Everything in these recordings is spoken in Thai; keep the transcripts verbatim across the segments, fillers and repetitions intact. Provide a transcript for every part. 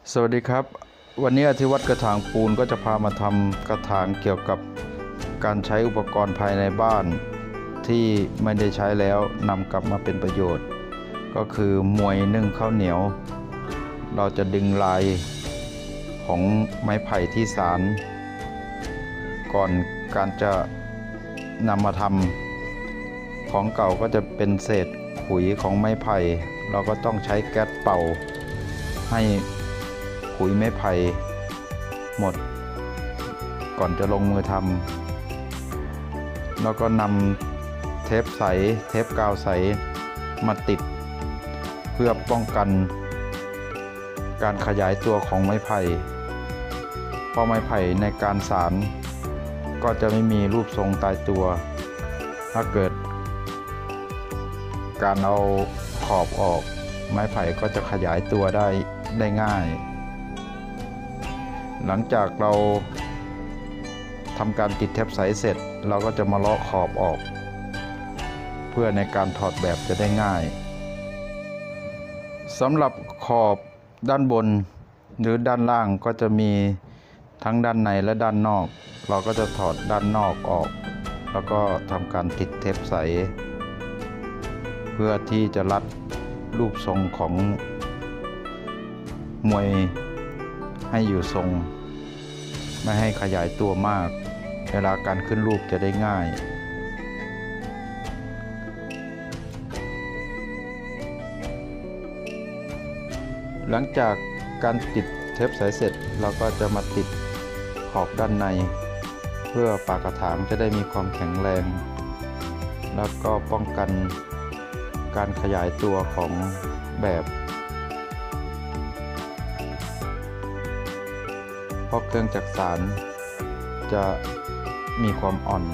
สวัสดีครับวันนี้อธิวัตรกระถางปูนก็จะพามาทำกระถางเกี่ยวกับการใช้อุปกรณ์ภายในบ้านที่ไม่ได้ใช้แล้วนำกลับมาเป็นประโยชน์ก็คือมวยนึ่งข้าวเหนียวเราจะดึงลายของไม้ไผ่ที่สานก่อนการจะนำมาทำของเก่าก็จะเป็นเศษขุยของไม้ไผ่เราก็ต้องใช้แก๊สเป่าให้ขุยไม้ไผ่หมดก่อนจะลงมือทำแล้วก็นำเทปใสเทปกาวใสมาติดเพื่อป้องกันการขยายตัวของไม้ไผ่เพราะไม้ไผ่ในการสานก็จะไม่มีรูปทรงตายตัวถ้าเกิดการเอาขอบออกไม้ไผ่ก็จะขยายตัวได้ได้ง่ายหลังจากเราทำการติดเทปใสเสร็จเราก็จะมาเลาะขอบออกเพื่อในการถอดแบบจะได้ง่ายสำหรับขอบด้านบนหรือด้านล่างก็จะมีทั้งด้านในและด้านนอกเราก็จะถอดด้านนอกออกแล้วก็ทำการติดเทปใสเพื่อที่จะรัดรูปทรงของมวยให้อยู่ทรงไม่ให้ขยายตัวมากเวลาการขึ้นรูปจะได้ง่ายหลังจากการติดเทปใสเสร็จเราก็จะมาติดขอบด้านในเพื่อปากกระถางจะได้มีความแข็งแรงแล้วก็ป้องกันการขยายตัวของแบบเพราะเครื่องจักสานจะมีความอ่อน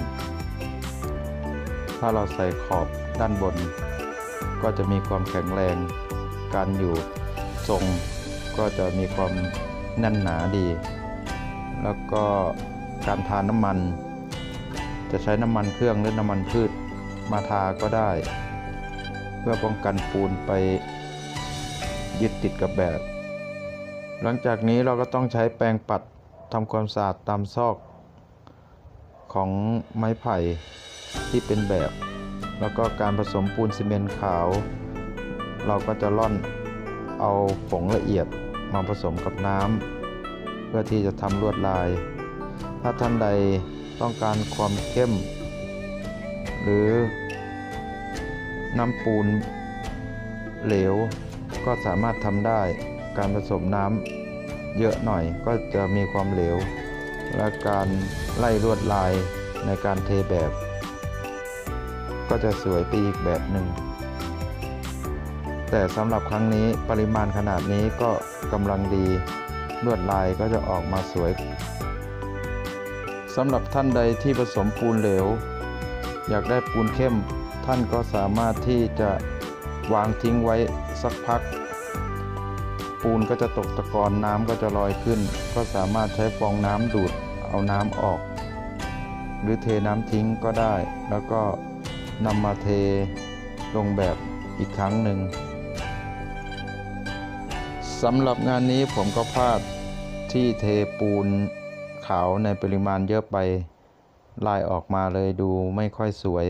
ถ้าเราใส่ขอบด้านบนก็จะมีความแข็งแรงการอยู่ทรงก็จะมีความแน่นหนาดีแล้วก็การทาน้ำมันจะใช้น้ำมันเครื่องหรือน้ำมันพืชมาทาก็ได้เพื่อป้องกันปูนไปยึดติดกับแบบหลังจากนี้เราก็ต้องใช้แปรงปัดทำความสะอาดตามซอกของไม้ไผ่ที่เป็นแบบแล้วก็การผสมปูนซีเมนต์ขาวเราก็จะร่อนเอาผงละเอียดมาผสมกับน้ำเพื่อที่จะทำลวดลายถ้าท่านใดต้องการความเข้มหรือน้ำปูนเหลวก็สามารถทำได้การผสมน้ำเยอะหน่อยก็จะมีความเหลวและการไล่ลวดลายในการเทแบบก็จะสวยไปอีกแบบหนึ่งแต่สำหรับครั้งนี้ปริมาณขนาดนี้ก็กำลังดีลวดลายก็จะออกมาสวยสำหรับท่านใดที่ผสมปูนเหลวอยากได้ปูนเข้มท่านก็สามารถที่จะวางทิ้งไว้สักพักปูนก็จะตกตะกอนน้ำก็จะลอยขึ้นก็สามารถใช้ฟองน้ำดูดเอาน้ำออกหรือเทน้ำทิ้งก็ได้แล้วก็นำมาเทลงแบบอีกครั้งหนึ่งสำหรับงานนี้ผมก็พลาดที่เทปูนขาวในปริมาณเยอะไปลายออกมาเลยดูไม่ค่อยสวย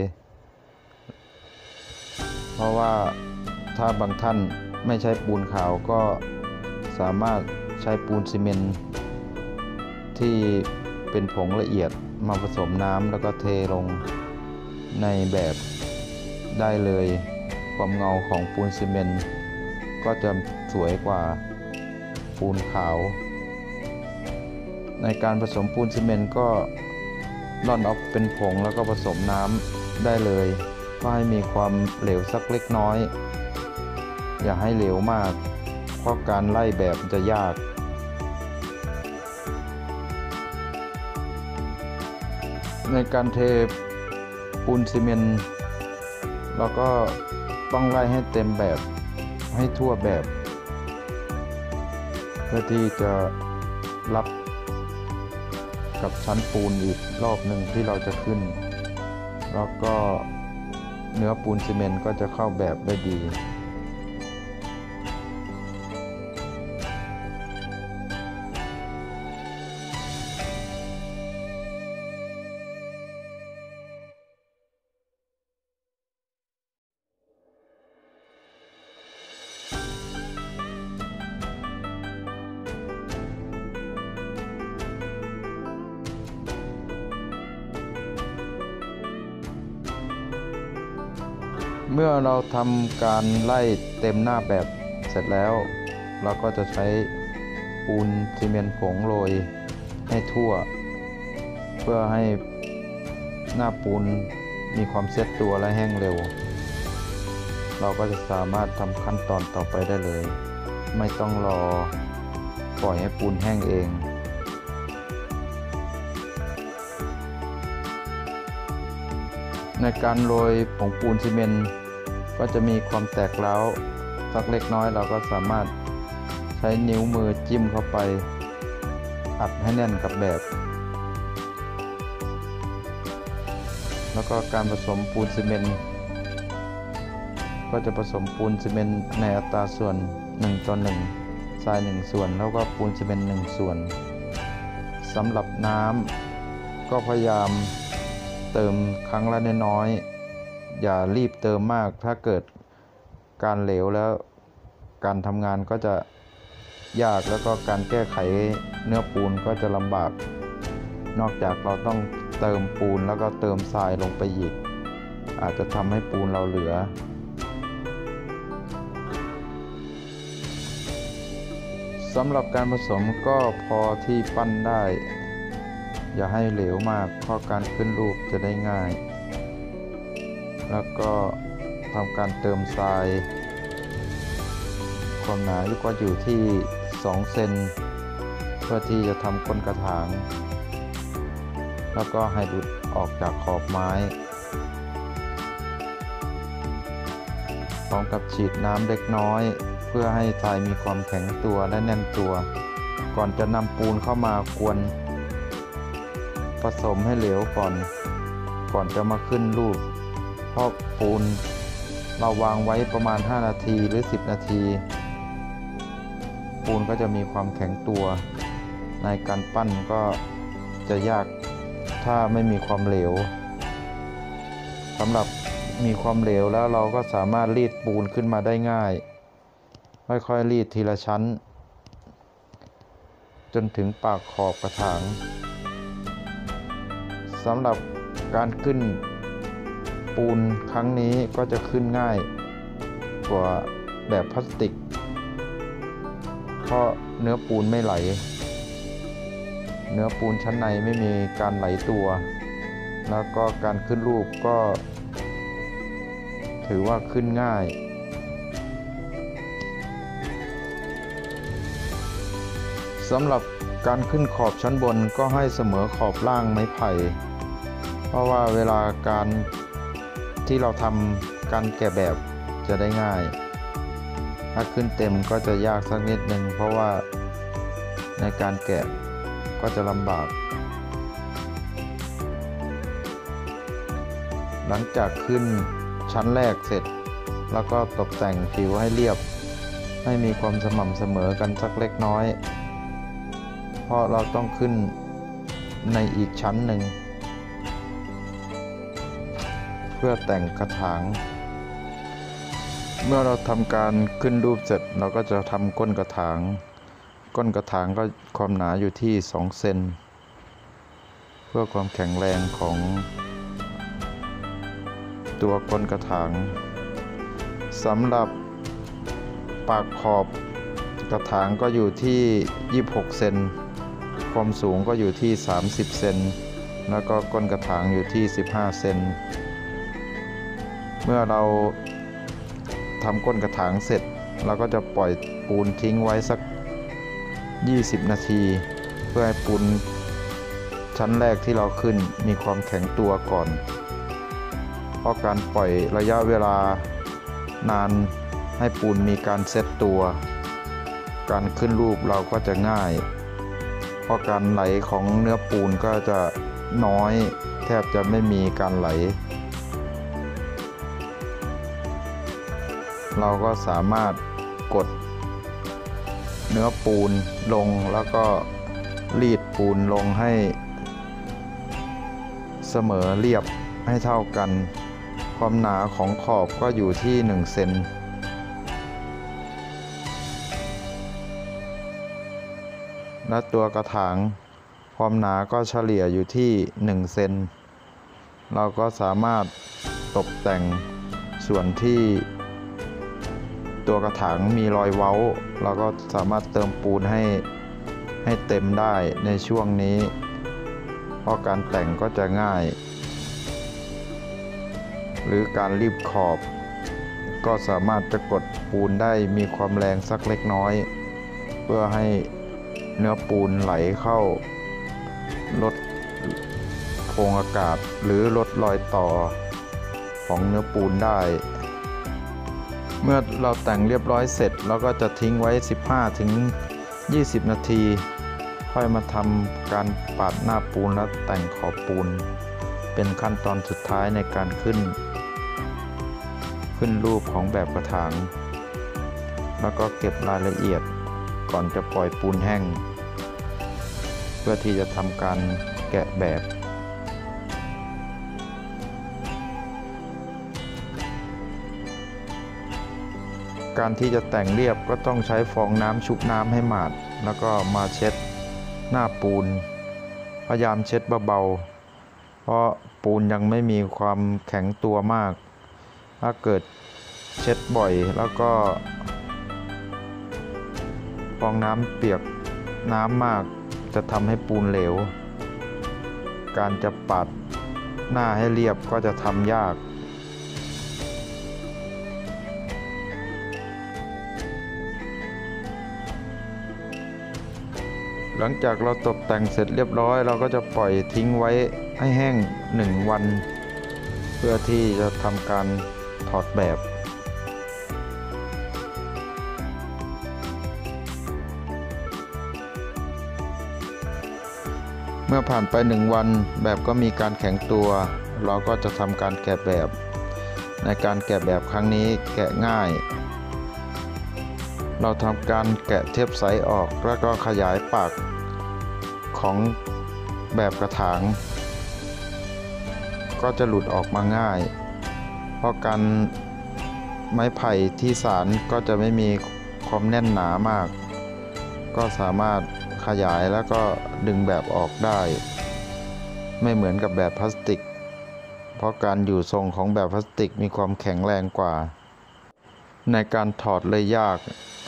เพราะว่าถ้าบางท่านไม่ใช้ปูนขาวก็สามารถใช้ปูนซีเมนต์ที่เป็นผงละเอียดมาผสมน้ำแล้วก็เทลงในแบบได้เลยความเงาของปูนซีเมนต์ก็จะสวยกว่าปูนขาวในการผสมปูนซีเมนต์ก็ร่อนออกเป็นผงแล้วก็ผสมน้ำได้เลยก็ให้มีความเหลวสักเล็กน้อยอย่าให้เหลวมากเพราะการไล่แบบจะยากในการเทปูนซีเมนต์เราก็ต้องไล่ให้เต็มแบบให้ทั่วแบบเพื่อที่จะรับกับชั้นปูนอีกรอบหนึ่งที่เราจะขึ้นแล้วก็เนื้อปูนซีเมนต์ก็จะเข้าแบบได้ดีเมื่อเราทำการไล่เต็มหน้าแบบเสร็จแล้วเราก็จะใช้ปูนซีเมนต์ผงโรยให้ทั่วเพื่อให้หน้าปูนมีความเซ็ตตัวและแห้งเร็วเราก็จะสามารถทำขั้นตอนต่อไปได้เลยไม่ต้องรอปล่อยให้ปูนแห้งเองในการโรยผงปูนซีเมนต์ก็จะมีความแตกร้าวสักเล็กน้อยเราก็สามารถใช้นิ้วมือจิ้มเข้าไปอัดให้แน่นกับแบบแล้วก็การผสมปูนซีเมนต์ก็จะผสมปูนซีเมนต์ในอัตราส่วนหนึ่งต่อหนึ่งทรายหนึ่งส่วนแล้วก็ปูนซีเมนต์หนึ่งส่วนสำหรับน้ำก็พยายามเติมครั้งละน้อยๆอย่ารีบเติมมากถ้าเกิดการเหลวแล้วการทำงานก็จะยากแล้วก็การแก้ไขเนื้อปูนก็จะลำบากนอกจากเราต้องเติมปูนแล้วก็เติมทรายลงไปอีกอาจจะทำให้ปูนเราเหลือสำหรับการผสมก็พอที่ปั้นได้อย่าให้เหลวมากเพราะการขึ้นรูปจะได้ง่ายแล้วก็ทำการเติมทรายความหนาก็อยู่ที่สองเซนเพื่อที่จะทำก้นกระถางแล้วก็ให้ดูดออกจากขอบไม้พร้อมกับฉีดน้ำเล็กน้อยเพื่อให้ทรายมีความแข็งตัวและแน่นตัวก่อนจะนำปูนเข้ามากวนผสมให้เหลวก่อนก่อนจะมาขึ้นรูปเพราะปูนเราวางไว้ประมาณห้านาทีหรือสิบนาทีปูนก็จะมีความแข็งตัวในการปั้นก็จะยากถ้าไม่มีความเหลวสำหรับมีความเหลวแล้วเราก็สามารถรีดปูนขึ้นมาได้ง่ายค่อยๆรีดทีละชั้นจนถึงปากขอบกระถางสำหรับการขึ้นปูนครั้งนี้ก็จะขึ้นง่ายกว่าแบบพลาสติกเพราะเนื้อปูนไม่ไหลเนื้อปูนชั้นในไม่มีการไหลตัวแล้วก็การขึ้นรูปก็ถือว่าขึ้นง่ายสำหรับการขึ้นขอบชั้นบนก็ให้เสมอขอบล่างไม้ไผ่เพราะว่าเวลาการที่เราทำการแกะแบบจะได้ง่ายถ้าขึ้นเต็มก็จะยากสักนิดหนึ่งเพราะว่าในการแกะก็จะลำบากหลังจากขึ้นชั้นแรกเสร็จแล้วก็ตกแต่งผิวให้เรียบให้มีความสม่ำเสมอกันสักเล็กน้อยเพราะเราต้องขึ้นในอีกชั้นหนึ่งเพื่อแต่งกระถางเมื่อเราทำการขึ้นรูปเสร็จเราก็จะทำก้นกระถางก้นกระถางก็ความหนาอยู่ที่สองเซนเพื่อความแข็งแรงของตัวก้นกระถางสำหรับปากขอบกระถางก็อยู่ที่ยี่สิบหกเซนความสูงก็อยู่ที่สามสิบเซนแล้วก็ก้นกระถางอยู่ที่สิบห้าเซนเมื่อเราทำก้นกระถางเสร็จเราก็จะปล่อยปูนทิ้งไว้สักยี่สิบนาทีเพื่อให้ปูนชั้นแรกที่เราขึ้นมีความแข็งตัวก่อนเพราะการปล่อยระยะเวลานานให้ปูนมีการเซตตัวการขึ้นรูปเราก็จะง่ายเพราะการไหลของเนื้อปูนก็จะน้อยแทบจะไม่มีการไหลเราก็สามารถกดเนื้อปูนลงแล้วก็รีดปูนลงให้เสมอเรียบให้เท่ากันความหนาของขอบก็อยู่ที่หนึ่งเซนและตัวกระถางความหนาก็เฉลี่ยอยู่ที่หนึ่งเซนเราก็สามารถตกแต่งส่วนที่ตัวกระถางมีรอยเว้าเราก็สามารถเติมปูนให้ให้เต็มได้ในช่วงนี้เพราะการแต่งก็จะง่ายหรือการรีบขอบก็สามารถจะกดปูนได้มีความแรงสักเล็กน้อยเพื่อให้เนื้อปูนไหลเข้าลดโพรงอากาศหรือลดรอยต่อของเนื้อปูนได้เมื่อเราแต่งเรียบร้อยเสร็จเราก็จะทิ้งไว้ สิบห้าถึงยี่สิบ นาทีค่อยมาทำการปาดหน้าปูนและแต่งขอบปูนเป็นขั้นตอนสุดท้ายในการขึ้นขึ้นรูปของแบบกระถางแล้วก็เก็บรายละเอียดก่อนจะปล่อยปูนแห้งเพื่อที่จะทำการแกะแบบการที่จะแต่งเรียบก็ต้องใช้ฟองน้ำชุบน้ำให้หมาดแล้วก็มาเช็ดหน้าปูนพยายามเช็ดเบาๆเพราะปูนยังไม่มีความแข็งตัวมากถ้าเกิดเช็ดบ่อยแล้วก็ฟองน้ำเปียกน้ำมากจะทำให้ปูนเหลวการจะปัดหน้าให้เรียบก็จะทำยากหลังจากเราตกแต่งเสร็จเรียบร้อยเราก็จะปล่อยทิ้งไว้ให้แห้งหนึ่งวันเพื่อที่จะทำการถอดแบบเมื่อผ่านไปหนึ่งวันแบบก็มีการแข็งตัวเราก็จะทำการแกะแบบในการแกะแบบครั้งนี้แกะง่ายเราทำการแกะเทปใสออกแล้วก็ขยายปากของแบบกระถางก็จะหลุดออกมาง่ายเพราะการไม้ไผ่ที่สานก็จะไม่มีความแน่นหนามากก็สามารถขยายแล้วก็ดึงแบบออกได้ไม่เหมือนกับแบบพลาสติกเพราะการอยู่ทรงของแบบพลาสติกมีความแข็งแรงกว่าในการถอดเลยยาก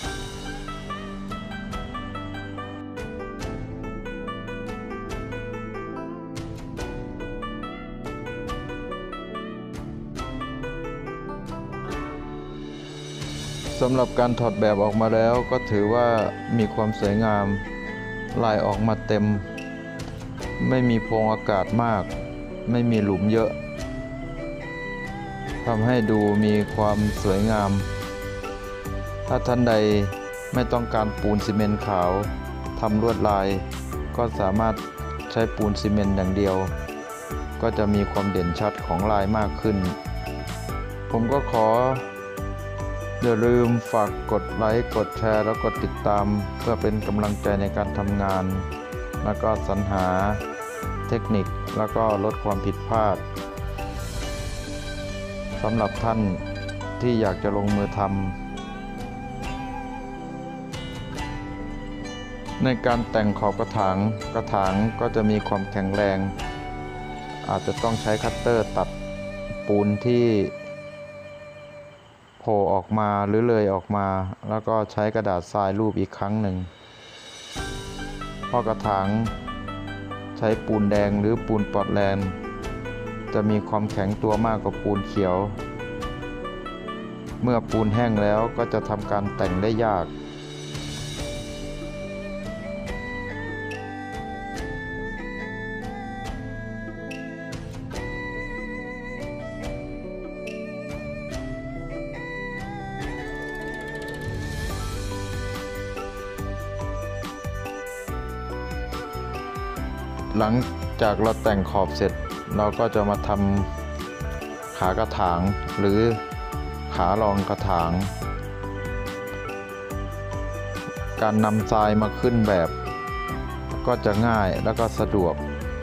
สำหรับการถอดแบบออกมาแล้วก็ถือว่ามีความสวยงามลายออกมาเต็มไม่มีโพรงอากาศมากไม่มีหลุมเยอะทำให้ดูมีความสวยงามถ้าท่านใดไม่ต้องการปูนซีเมนต์ขาวทำลวดลายก็สามารถใช้ปูนซีเมนต์อย่างเดียวก็จะมีความเด่นชัดของลายมากขึ้นผมก็ขออย่าลืมฝากกดไลค์กดแชร์แล้วกดติดตามเพื่อเป็นกำลังใจในการทำงานแล้วก็สรรหาเทคนิคแล้วก็ลดความผิดพลาดสำหรับท่านที่อยากจะลงมือทำในการแต่งขอบกระถางกระถางก็จะมีความแข็งแรงอาจจะต้องใช้คัตเตอร์ตัดปูนที่โผล่ออกมาหรือเลยออกมาแล้วก็ใช้กระดาษทรายรูปอีกครั้งหนึ่งเพราะกระถางใช้ปูนแดงหรือปูนปอร์ตแลนด์จะมีความแข็งตัวมากกว่าปูนเขียวเมื่อปูนแห้งแล้วก็จะทำการแต่งได้ยากหลังจากเราแต่งขอบเสร็จเราก็จะมาทำขากระถางหรือขารองกระถางการนำทรายมาขึ้นแบบก็จะง่ายแล้วก็สะดวก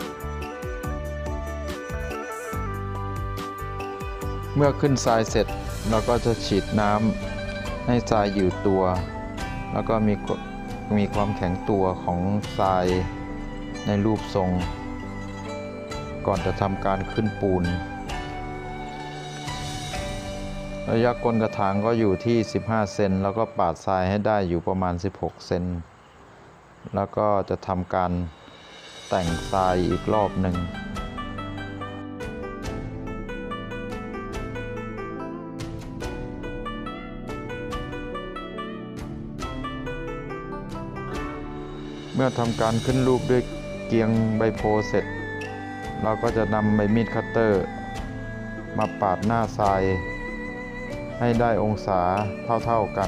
เมื่อขึ้นทรายเสร็จเราก็จะฉีดน้ำให้ทรายอยู่ตัวแล้วก็มีมีความแข็งตัวของทรายในรูปทรงก่อนจะทำการขึ้นปูนระยะก้นกระถางก็อยู่ที่สิบห้าเซนแล้วก็ปาดทรายให้ได้อยู่ประมาณสิบหกเซนแล้วก็จะทำการแต่งทรายอีกรอบหนึ่งเมื่อทำการขึ้นรูปด้วยเกียงใบโพเสร็จเราก็จะนำใบมีดคัตเตอร์มาปาดหน้าทรายให้ได้องศาเท่าๆกัน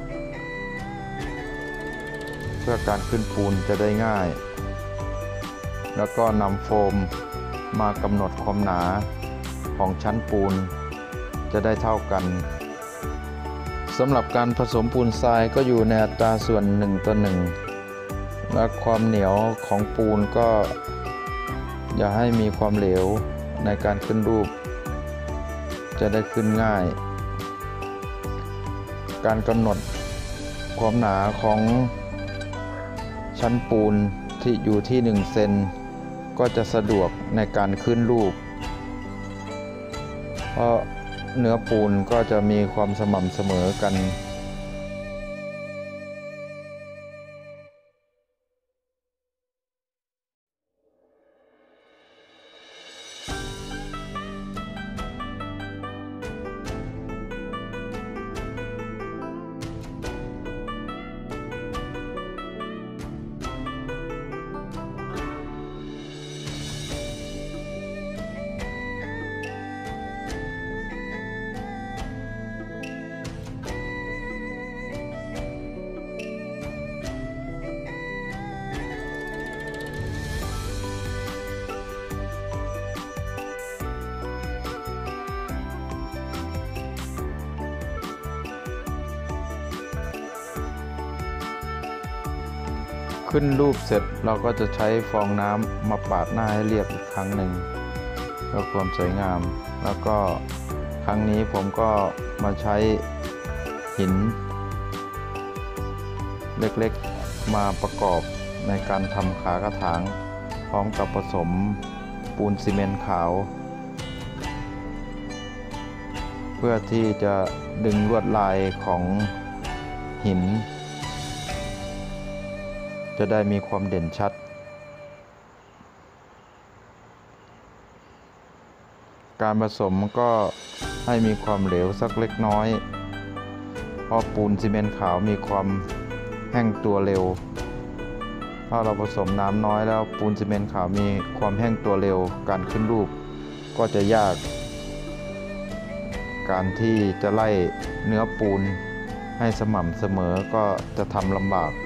เพื่อการขึ้นปูนจะได้ง่ายแล้วก็นำโฟมมากำหนดความหนาของชั้นปูนจะได้เท่ากันสำหรับการผสมปูนทรายก็อยู่ในอัตราส่วนหนึ่งต่อหนึ่งและความเหนียวของปูนก็อย่าให้มีความเหลวในการขึ้นรูปจะได้ขึ้นง่ายการกำหนดความหนาของชั้นปูนที่อยู่ที่หนึ่งเซนก็จะสะดวกในการขึ้นรูปเพราะเนื้อปูนก็จะมีความสม่ำเสมอกันขึ้นรูปเสร็จเราก็จะใช้ฟองน้ำมาปาดหน้าให้เรียบอีกครั้งหนึ่งเพื่อความสวยงามแล้วก็ครั้งนี้ผมก็มาใช้หินเล็กๆมาประกอบในการทำขากระถางพร้อมกับผสมปูนซีเมนต์ขาวเพื่อที่จะดึงลวดลายของหินจะได้มีความเด่นชัดการผสมก็ให้มีความเหลวสักเล็กน้อยเพราะปูนซีเมนต์ขาวมีความแห้งตัวเร็วถ้าเราผสมน้ำน้อยแล้วปูนซีเมนต์ขาวมีความแห้งตัวเร็วการขึ้นรูปก็จะยากการที่จะไล่เนื้อปูนให้สม่ำเสมอก็จะทำลำบาก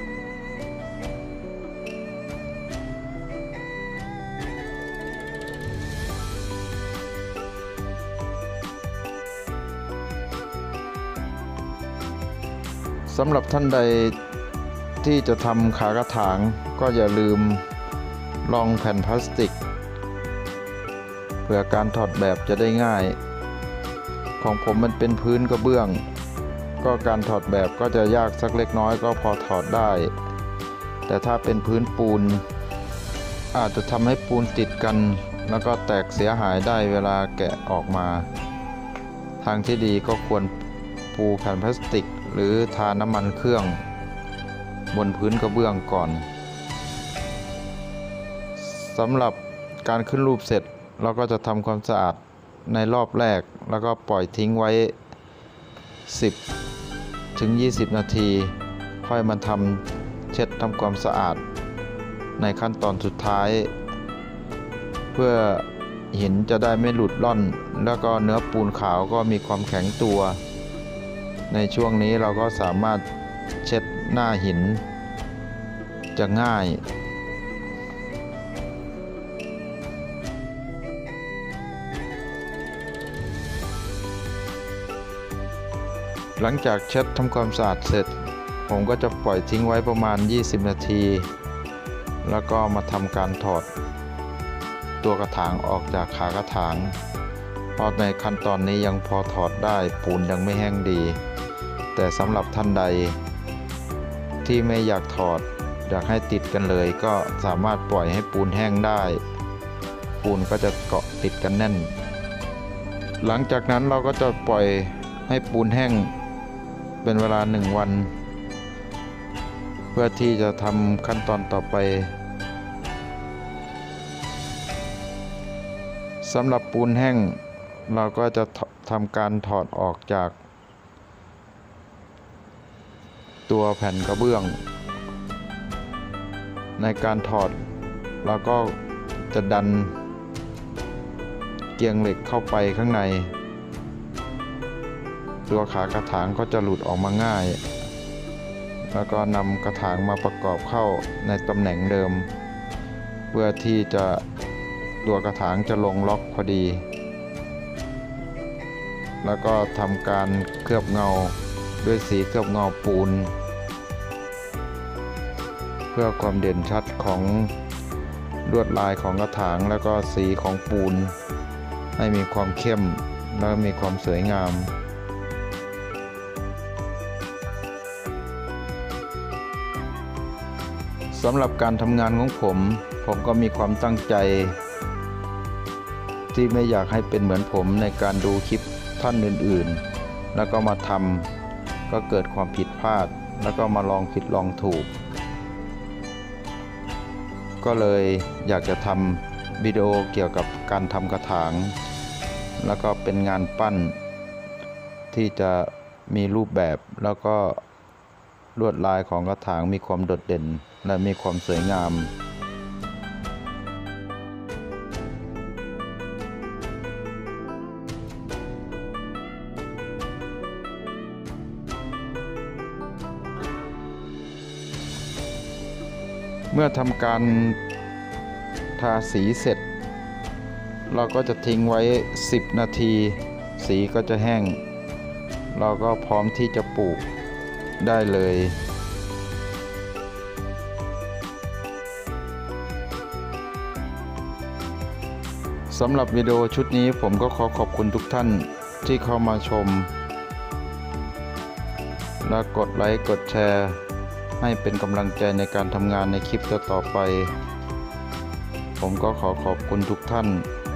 สำหรับท่านใดที่จะทำขากระถางก็อย่าลืมรองแผ่นพลาสติกเพื่อการถอดแบบจะได้ง่ายของผมมันเป็นพื้นกระเบื้องก็การถอดแบบก็จะยากสักเล็กน้อยก็พอถอดได้แต่ถ้าเป็นพื้นปูนอาจจะทำให้ปูนติดกันแล้วก็แตกเสียหายได้เวลาแกะออกมาทางที่ดีก็ควรปูแผ่นพลาสติกหรือทาน้ำมันเครื่องบนพื้นกระเบื้องก่อนสำหรับการขึ้นรูปเสร็จเราก็จะทำความสะอาดในรอบแรกแล้วก็ปล่อยทิ้งไว้สิบถึงยี่สิบนาทีค่อยมาทำเช็ดทำความสะอาดในขั้นตอนสุดท้ายเพื่อหินจะได้ไม่หลุดล่อนแล้วก็เนื้อปูนขาวก็มีความแข็งตัวในช่วงนี้เราก็สามารถเช็ดหน้าหินจะง่ายหลังจากเช็ดทำความสะอาดเสร็จผมก็จะปล่อยทิ้งไว้ประมาณยี่สิบนาทีแล้วก็มาทำการถอดตัวกระถางออกจากขากระถางเพราะในขั้นตอนนี้ยังพอถอดได้ปูนยังไม่แห้งดีแต่สำหรับท่านใดที่ไม่อยากถอดอยากให้ติดกันเลยก็สามารถปล่อยให้ปูนแห้งได้ปูนก็จะเกาะติดกันแน่นหลังจากนั้นเราก็จะปล่อยให้ปูนแห้งเป็นเวลาหนึ่งวันเพื่อที่จะทำขั้นตอนต่อไปสำหรับปูนแห้งเราก็จะทำการถอดออกจากตัวแผ่นกระเบื้องในการถอดเราก็จะดันเกียงเหล็กเข้าไปข้างในตัวขากระถางก็จะหลุดออกมาง่ายแล้วก็นำกระถางมาประกอบเข้าในตำแหน่งเดิมเพื่อที่จะตัวกระถางจะลงล็อกพอดีแล้วก็ทำการเคลือบเงาด้วยสีเคลือบเงาปูนเพื่อความเด่นชัดของลวดลายของกระถางแล้วก็สีของปูนให้มีความเข้มและมีความสวยงามสำหรับการทำงานของผมผมก็มีความตั้งใจที่ไม่อยากให้เป็นเหมือนผมในการดูคลิปท่านอื่นๆแล้วก็มาทำก็เกิดความผิดพลาดแล้วก็มาลองผิดลองถูกก็เลยอยากจะทำวิดีโอเกี่ยวกับการทำกระถางแล้วก็เป็นงานปั้นที่จะมีรูปแบบแล้วก็ลวดลายของกระถางมีความโดดเด่นและมีความสวยงามเมื่อทำการทาสีเสร็จเราก็จะทิ้งไว้สิบนาทีสีก็จะแห้งเราก็พร้อมที่จะปลูกได้เลยสำหรับวิดีโอชุดนี้ผมก็ขอขอบคุณทุกท่านที่เข้ามาชมและกดไลค์กดแชร์ให้เป็นกำลังใจในการทำงานในคลิปต่อไปผมก็ขอขอบคุณทุกท่าน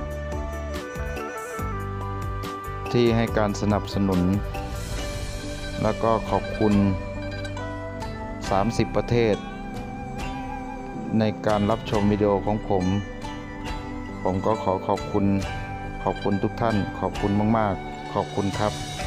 ที่ให้การสนับสนุนแล้วก็ขอบคุณสามสิบประเทศในการรับชมวิดีโอของผมผมก็ขอขอบคุณขอบคุณทุกท่านขอบคุณมากๆขอบคุณครับ